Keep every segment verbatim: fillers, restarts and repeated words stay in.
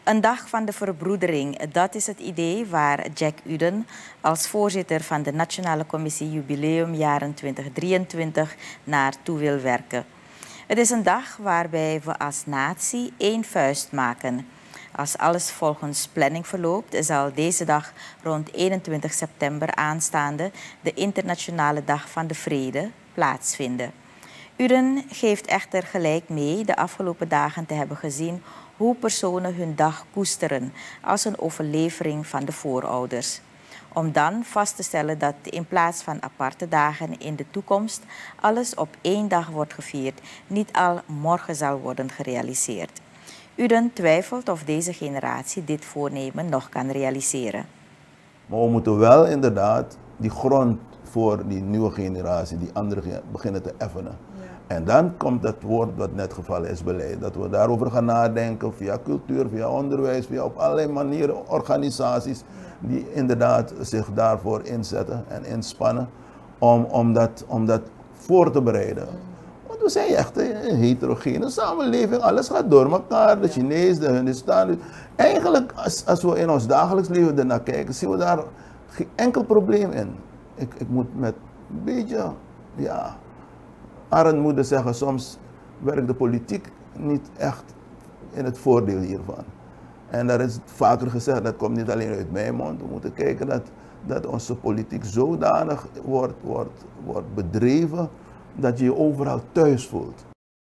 Een dag van de verbroedering, dat is het idee waar Jack Uden als voorzitter van de Nationale Commissie Jubileumjaren twintig drieëntwintig naartoe wil werken. Het is een dag waarbij we als natie één vuist maken. Als alles volgens planning verloopt, zal deze dag rond eenentwintig september aanstaande de Internationale Dag van de Vrede plaatsvinden. Uden geeft echter gelijk mee de afgelopen dagen te hebben gezien hoe personen hun dag koesteren als een overlevering van de voorouders. Om dan vast te stellen dat in plaats van aparte dagen in de toekomst alles op één dag wordt gevierd, niet al morgen zal worden gerealiseerd. Uden twijfelt of deze generatie dit voornemen nog kan realiseren. Maar we moeten wel inderdaad die grond voor die nieuwe generatie, die andere beginnen te effenen. Ja. En dan komt dat woord wat net gevallen is, beleid. Dat we daarover gaan nadenken via cultuur, via onderwijs, via op allerlei manieren organisaties ja. die inderdaad zich daarvoor inzetten en inspannen om, om, dat, om dat voor te bereiden. Mm. Want we zijn echt een heterogene samenleving, alles gaat door elkaar, de Chinees, de Hindustan. Eigenlijk, als, als we in ons dagelijks leven ernaar kijken, zien we daar geen enkel probleem in. Ik, ik moet met een beetje, ja, armoede zeggen, soms werkt de politiek niet echt in het voordeel hiervan. En dat is vaker gezegd, dat komt niet alleen uit mijn mond. We moeten kijken dat, dat onze politiek zodanig wordt, wordt, wordt bedreven dat je je overal thuis voelt.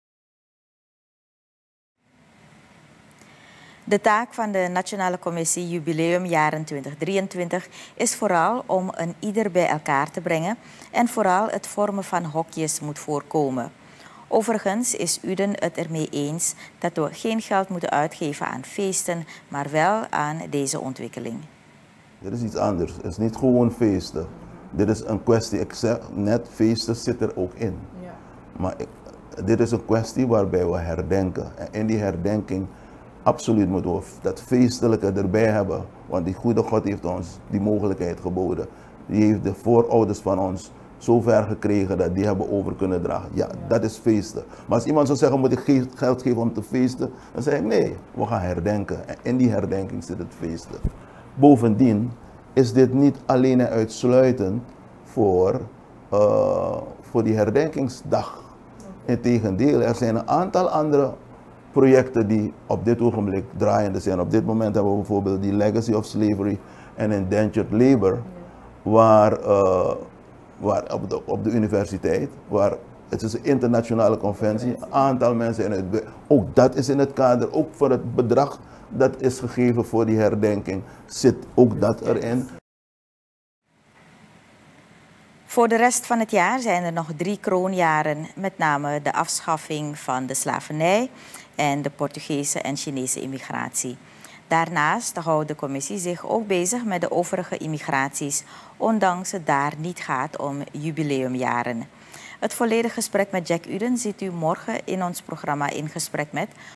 De taak van de Nationale Commissie Jubileumjaren twintig drieëntwintig is vooral om een ieder bij elkaar te brengen en vooral het vormen van hokjes moet voorkomen. Overigens is Uden het ermee eens dat we geen geld moeten uitgeven aan feesten, maar wel aan deze ontwikkeling. Dit is iets anders. Het is niet gewoon feesten. Dit is een kwestie, ik zeg net, feesten zit er ook in. Ja. Maar ik, dit is een kwestie waarbij we herdenken. En in die herdenking absoluut moeten we dat feestelijke erbij hebben. Want die goede God heeft ons die mogelijkheid geboden. Die heeft de voorouders van ons zo ver gekregen dat die hebben over kunnen dragen. Ja, ja, dat is feesten. Maar als iemand zou zeggen, moet ik geld geven om te feesten? Dan zeg ik nee, we gaan herdenken. En in die herdenking zit het feesten. Bovendien is dit niet alleen en uitsluitend voor, uh, voor die herdenkingsdag. Integendeel, er zijn een aantal andere projecten die op dit ogenblik draaiende zijn. Op dit moment hebben we bijvoorbeeld die Legacy of Slavery and Indentured Labor, waar, uh, waar op, de, op de universiteit, waar het is een internationale conventie, een aantal mensen in het, ook dat is in het kader, ook voor het bedrag dat is gegeven voor die herdenking, zit ook dat erin. Voor de rest van het jaar zijn er nog drie kroonjaren, met name de afschaffing van de slavernij en de Portugese en Chinese immigratie. Daarnaast houdt de commissie zich ook bezig met de overige immigraties, ondanks het daar niet gaat om jubileumjaren. Het volledige gesprek met Jack Uden ziet u morgen in ons programma In Gesprek Met